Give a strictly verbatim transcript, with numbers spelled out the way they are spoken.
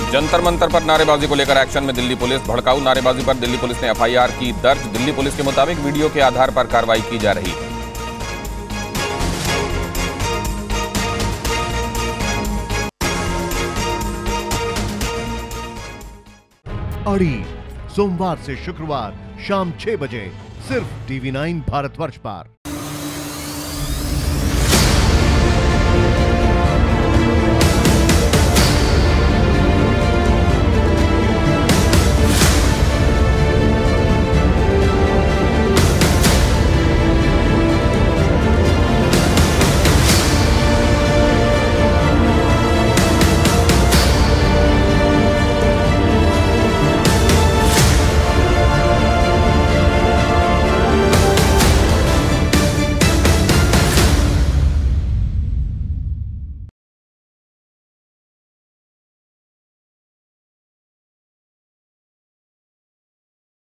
जंतर मंतर पर नारेबाजी को लेकर एक्शन में दिल्ली पुलिस। भड़काऊ नारेबाजी पर दिल्ली पुलिस ने एफ आई आर की दर्ज। दिल्ली पुलिस के मुताबिक वीडियो के आधार पर कार्रवाई की जा रही है। अड़ी सोमवार से शुक्रवार शाम छह बजे सिर्फ टीवी नाइन भारतवर्ष पर।